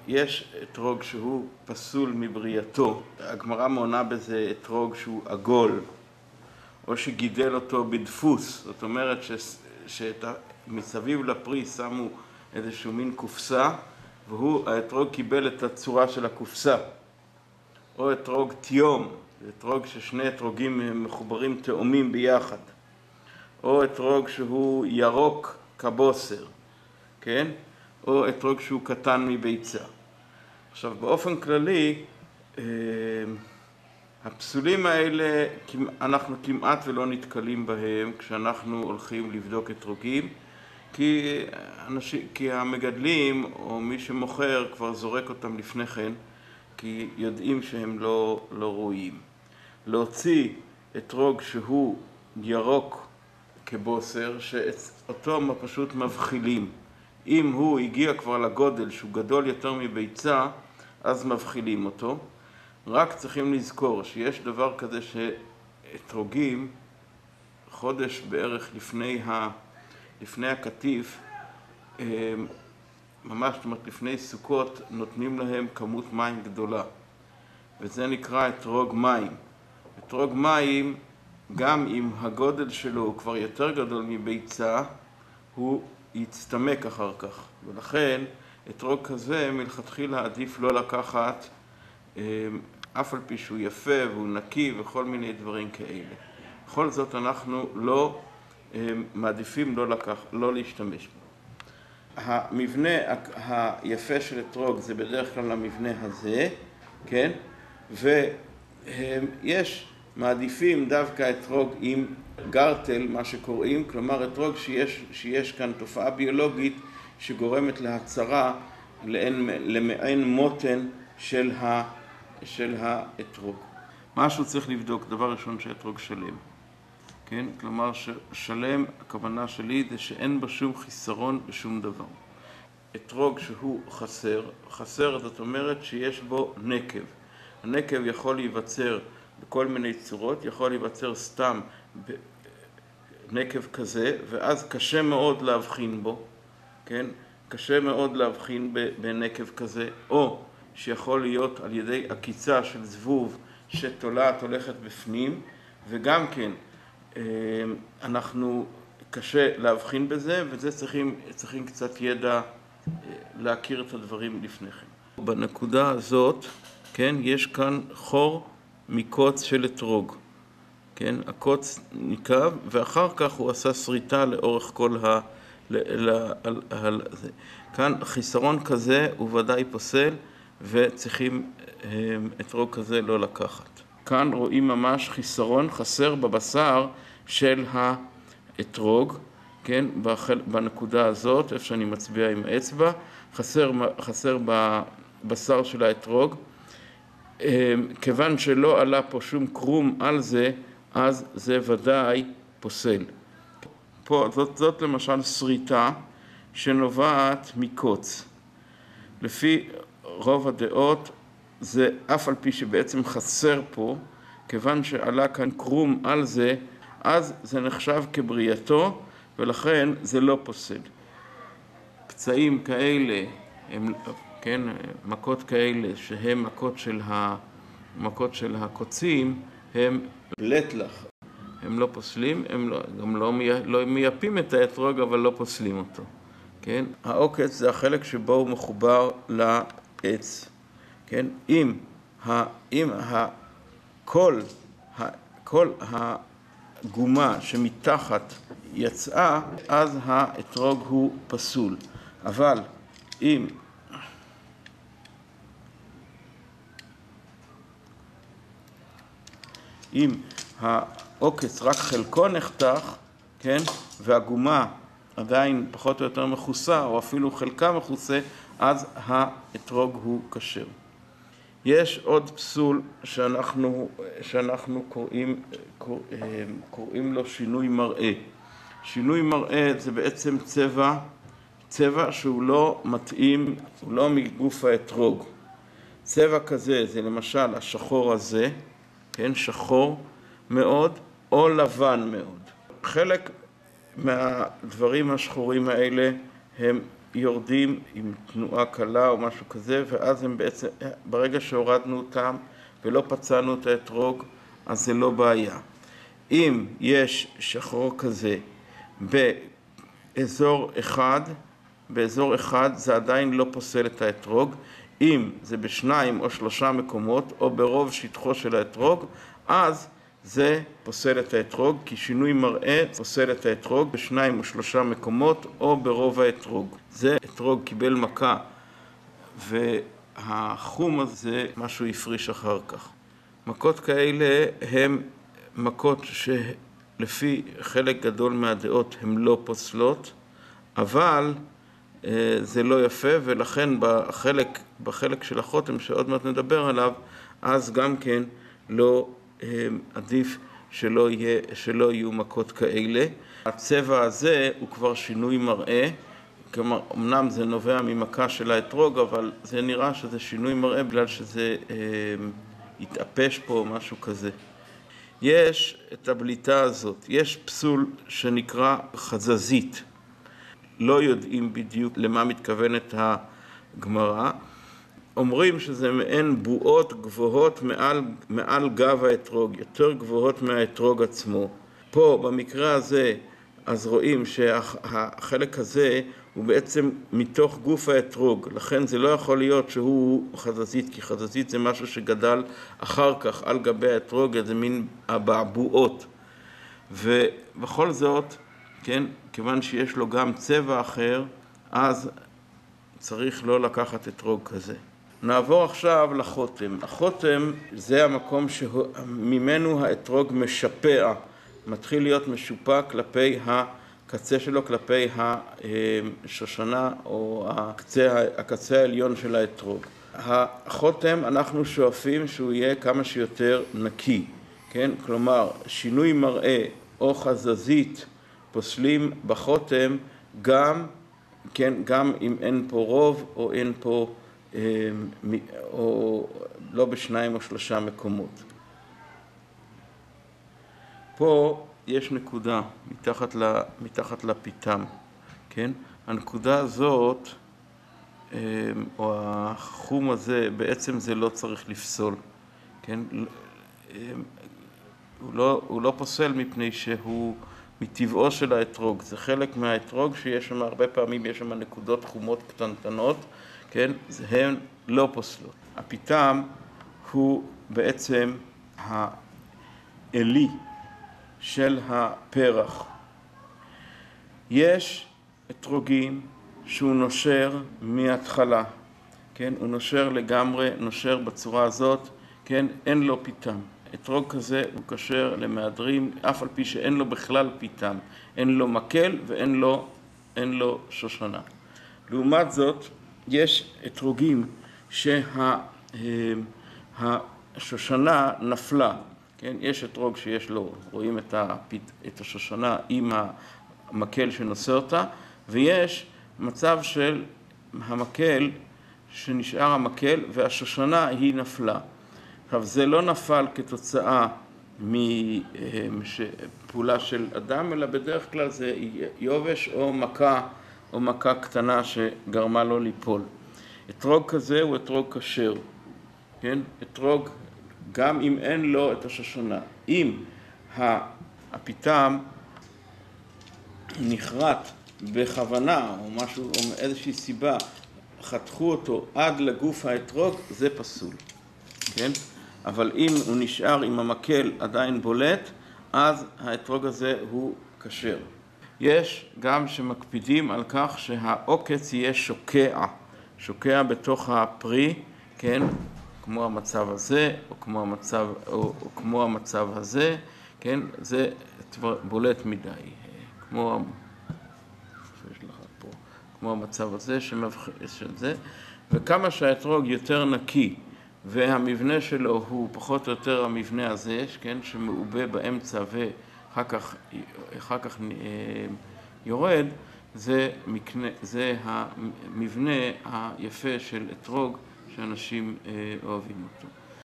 יש אתרוג שהוא פסול מבריאתו. הגמרא מונה בזה אתרוג שהוא עגול, או שגידל אותו בדפוס. זאת אומרת שמסביב לפרי שמו איזשהו מין קופסה, האתרוג קיבל את הצורה של הקופסה. או אתרוג תיום, אתרוג ששני אתרוגים מחוברים תאומים ביחד. או אתרוג שהוא ירוק כבוסר, כן? או אתרוג שהוא קטן מביצה. עכשיו, באופן כללי, הפסולים האלה, אנחנו כמעט ולא נתקלים בהם כשאנחנו הולכים לבדוק אתרוגים, כי המגדלים או מי שמוכר כבר זורק אותם לפני כן, כי יודעים שהם לא ראויים. להוציא אתרוג שהוא ירוק כבוסר, שאותו פשוט מבחילים. אם הוא הגיע כבר לגודל שהוא גדול יותר מביצה, אז מבחילים אותו. רק צריכים לזכור שיש דבר כזה שאתרוגים, חודש בערך לפני הקטיף, ממש, זאת אומרת, לפני סוכות, נותנים להם כמות מים גדולה. וזה נקרא אתרוג מים. אתרוג מים, גם אם הגודל שלו הוא כבר יותר גדול מביצה, הוא יצטמק אחר כך. ולכן, אתרוג כזה מלכתחילה עדיף לא לקחת, אף על פי שהוא יפה והוא נקי וכל מיני דברים כאלה. בכל זאת אנחנו לא מעדיפים לא להשתמש בו. המבנה היפה של אתרוג זה בדרך כלל המבנה הזה, כן? ויש מעדיפים דווקא אתרוג עם גרטל, מה שקוראים, כלומר אתרוג שיש כאן תופעה ביולוגית שגורמת להצרה למעין מותן של האתרוג. משהו צריך לבדוק, דבר ראשון שאתרוג שלם. כן? כלומר שלם, הכוונה שלי זה שאין בה שום חיסרון בשום דבר. אתרוג שהוא חסר זאת אומרת שיש בו נקב. הנקב יכול להיווצר בכל מיני צורות, יכול להיווצר סתם נקב כזה, ואז קשה מאוד להבחין בו, כן? קשה מאוד להבחין בנקב כזה, או שיכול להיות על ידי עקיצה של זבוב שתולעת הולכת בפנים, וגם כן אנחנו קשה להבחין בזה, וזה צריכים קצת ידע להכיר את הדברים לפני כן. בנקודה הזאת, כן, יש כאן חור מקוץ של אתרוג. כן, הקוץ ניקב, ואחר כך הוא עשה שריטה לאורך כל כאן חיסרון כזה הוא ודאי פוסל, וצריכים אתרוג כזה לא לקחת. כאן רואים ממש חיסרון, חסר בבשר של האתרוג, כן, בנקודה הזאת, איפה שאני מצביע עם האצבע, חסר בבשר של האתרוג. כיוון שלא עלה פה שום קרום על זה, אז זה ודאי פוסל. פה, זאת למשל שריטה שנובעת מקוץ. לפי רוב הדעות, זה אף על פי שבעצם חסר פה, כיוון שעלה כאן קרום על זה, אז זה נחשב כבריאתו, ולכן זה לא פוסל. פצעים כאלה, כן, מכות כאלה, שהן מכות של הקוצים, הם לטלח. הם לא פוסלים, הם גם לא מייפים את האתרוג, אבל לא פוסלים אותו. כן? העוקץ זה החלק שבו הוא מחובר לעץ. כן? אם כל הגומה שמתחת יצאה, אז האתרוג הוא פסול. אבל אם העוקץ רק חלקו נחתך, כן? והגומה עדיין פחות או יותר מכוסה, או אפילו חלקה מכוסה, אז האתרוג הוא כשר. יש עוד פסול שאנחנו קוראים לו שינוי מראה. שינוי מראה זה בעצם צבע שהוא לא מתאים, הוא לא מגוף האתרוג. צבע כזה זה למשל השחור הזה, כן, שחור מאוד או לבן מאוד. חלק מהדברים השחורים האלה הם יורדים עם תנועה קלה או משהו כזה, ואז הם בעצם, ברגע שהורדנו אותם ולא פצענו את האתרוג, אז זה לא בעיה. אם יש שחור כזה באזור אחד זה עדיין לא פוסל את האתרוג. אם זה בשניים או שלושה מקומות או ברוב שטחו של האתרוג, אז זה פוסל את האתרוג, כי שינוי מראה פוסל את האתרוג בשניים או שלושה מקומות או ברוב האתרוג. זה אתרוג קיבל מכה והחום הזה משהו יפריש אחר כך. מכות כאלה הם מכות שלפי חלק גדול מהדעות הן לא פוסלות, אבל זה לא יפה, ולכן בחלק של החותם שעוד מעט נדבר עליו, אז גם כן לא עדיף שלא יהיו מכות כאלה. הצבע הזה הוא כבר שינוי מראה, כלומר, אמנם זה נובע ממכה של האתרוג, אבל זה נראה שזה שינוי מראה בגלל שזה התאפש פה משהו כזה. יש את הבליטה הזאת, יש פסול שנקרא חזזית. לא יודעים בדיוק למה מתכוונת הגמרא. אומרים שזה מעין בועות גבוהות מעל גב האתרוג, יותר גבוהות מהאתרוג עצמו. פה במקרה הזה אז רואים שהחלק הזה הוא בעצם מתוך גוף האתרוג, לכן זה לא יכול להיות שהוא חזזית, כי חזזית זה משהו שגדל אחר כך על גבי האתרוג, זה מין הבעבועות. ובכל זאת, כן, כיוון שיש לו גם צבע אחר, אז צריך לא לקחת אתרוג כזה. נעבור עכשיו לחותם. החותם זה המקום שממנו האתרוג משפע, מתחיל להיות משופע כלפי הקצה שלו, כלפי השושנה או הקצה העליון של האתרוג. החותם אנחנו שואפים שהוא יהיה כמה שיותר נקי, כן? כלומר, שינוי מראה או חזזית פוסלים בחותם גם, כן, גם אם אין פה רוב או אין פה או לא בשניים או שלושה מקומות. פה יש נקודה מתחת לפיתם, כן? הנקודה הזאת או החום הזה בעצם זה לא צריך לפסול, כן? הוא לא פוסל מפני שהוא מטבעו של האתרוג, זה חלק מהאתרוג שיש שם הרבה פעמים, יש שם נקודות חומות קטנטנות, כן? הן לא פוסלות. הפיתם הוא בעצם האלי של הפרח. יש אתרוגים שהוא נושר מההתחלה, כן? הוא נושר לגמרי, נושר בצורה הזאת, כן? אין לו פיתם. אתרוג כזה הוא כשר למהדרים, אף על פי שאין לו בכלל פיתם. אין לו מקל ואין לו שושנה. לעומת זאת, יש אתרוגים שהשושנה נפלה. כן? יש אתרוג שיש לו, רואים את השושנה עם המקל שנושא אותה, ויש מצב של המקל, שנשאר המקל והשושנה היא נפלה. עכשיו, זה לא נפל כתוצאה מפעולה של אדם, אלא בדרך כלל זה יובש או מכה קטנה שגרמה לו ליפול. אתרוג כזה הוא אתרוג כשר, כן? אתרוג גם אם אין לו את השושנה. אם הפיתם נחרט בכוונה או משהו או מאיזושהי סיבה חתכו אותו עד לגוף האתרוג, זה פסול, כן? אבל אם הוא נשאר עם המקל עדיין בולט, אז האתרוג הזה הוא כשר. יש גם שמקפידים על כך שהעוקץ יהיה שוקע בתוך הפרי, כן? כמו המצב הזה או כמו המצב הזה, כן? זה בולט מדי, כמו המצב הזה של זה, וכמה שהאתרוג יותר נקי והמבנה שלו הוא פחות או יותר המבנה הזה, כן? שמעובה באמצע ואחר כך יורד, זה המבנה היפה של אתרוג שאנשים אוהבים אותו.